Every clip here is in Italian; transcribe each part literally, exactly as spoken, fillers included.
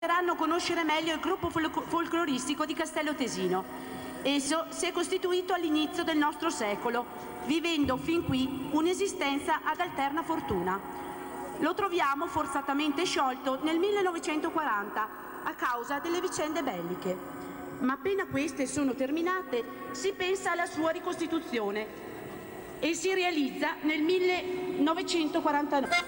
a conoscere meglio il gruppo folcloristico di Castello Tesino. Esso si è costituito all'inizio del nostro secolo, vivendo fin qui un'esistenza ad alterna fortuna. Lo troviamo forzatamente sciolto nel millenovecentoquaranta a causa delle vicende belliche. Ma appena queste sono terminate si pensa alla sua ricostituzione e si realizza nel millenovecentoquarantanove.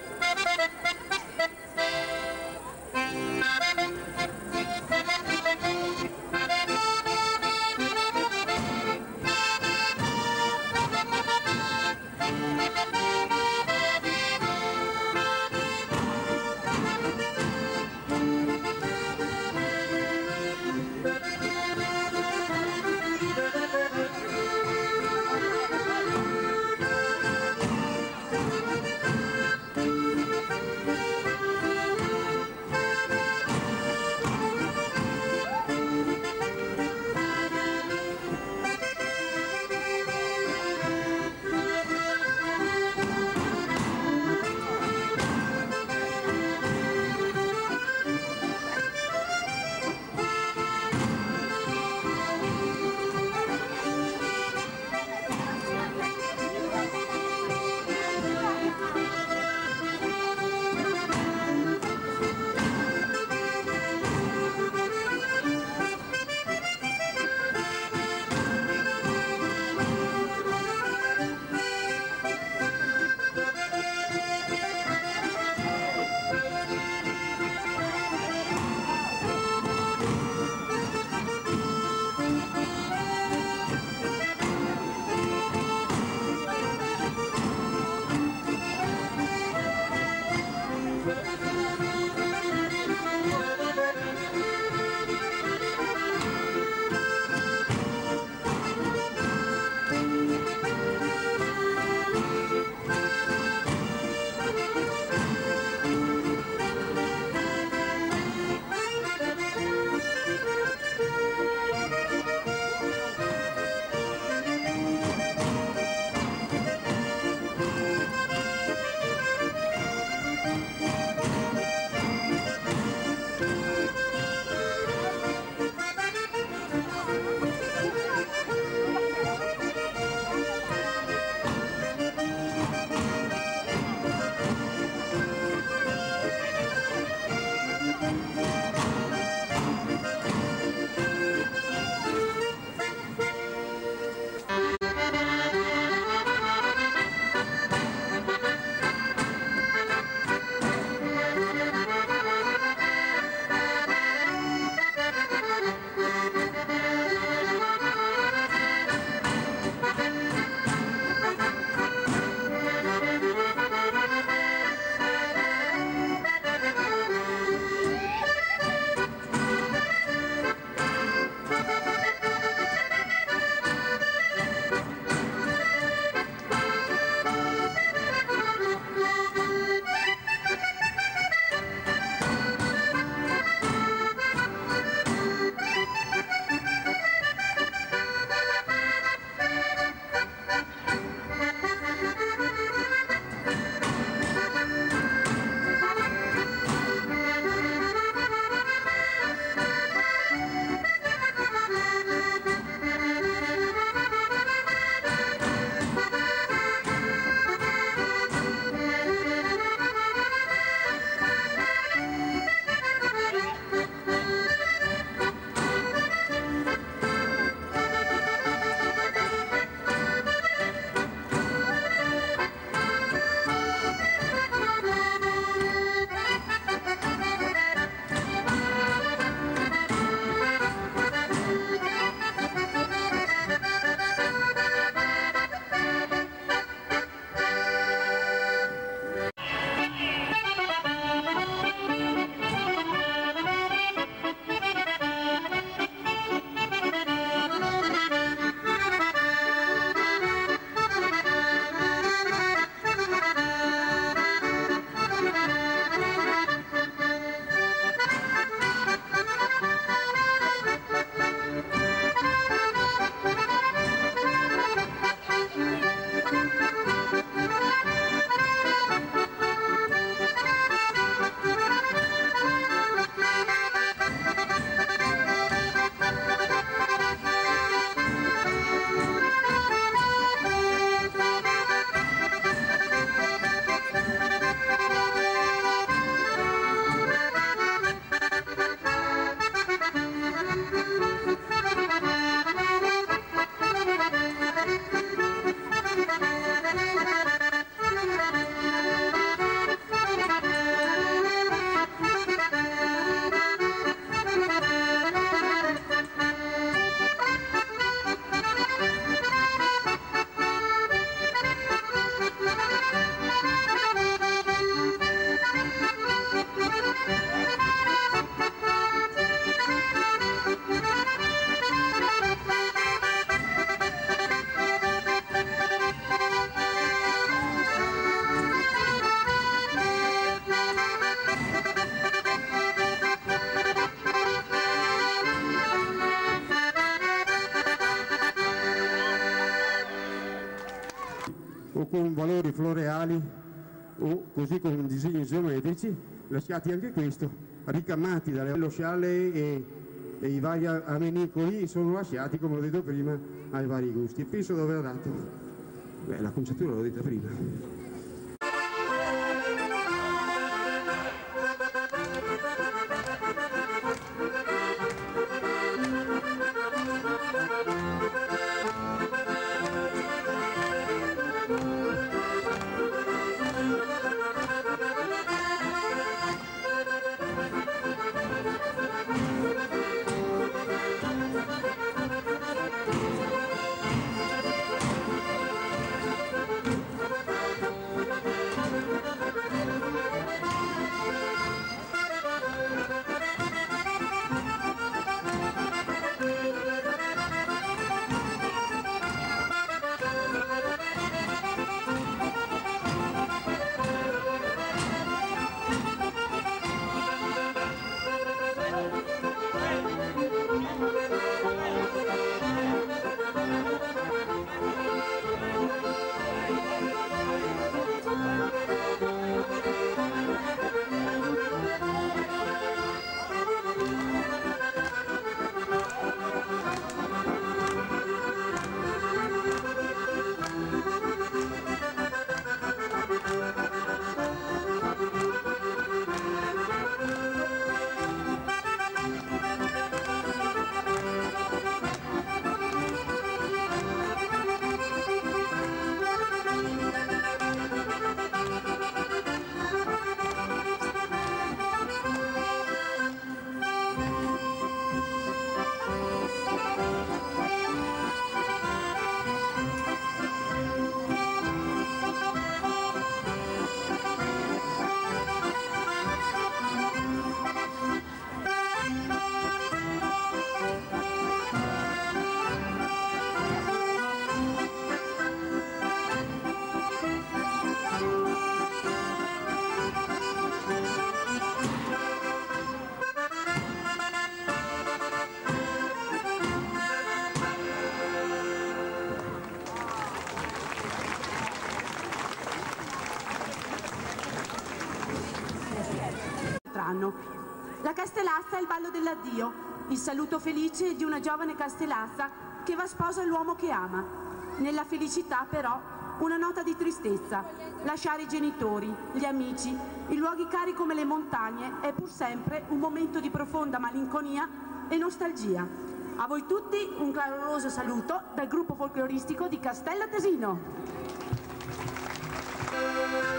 con valori floreali o così con disegni geometrici, lasciati anche questo, ricamati dallo scialle e, e i vari amenicoli sono lasciati, come ho detto prima, ai vari gusti. E penso di aver dato, beh, la conciatura l'ho detta prima. La Castellazza è il ballo dell'addio, il saluto felice di una giovane Castellazza che va sposa all'uomo che ama. Nella felicità però una nota di tristezza, lasciare i genitori, gli amici, i luoghi cari come le montagne è pur sempre un momento di profonda malinconia e nostalgia. A voi tutti un caloroso saluto dal gruppo folcloristico di Castello Tesino.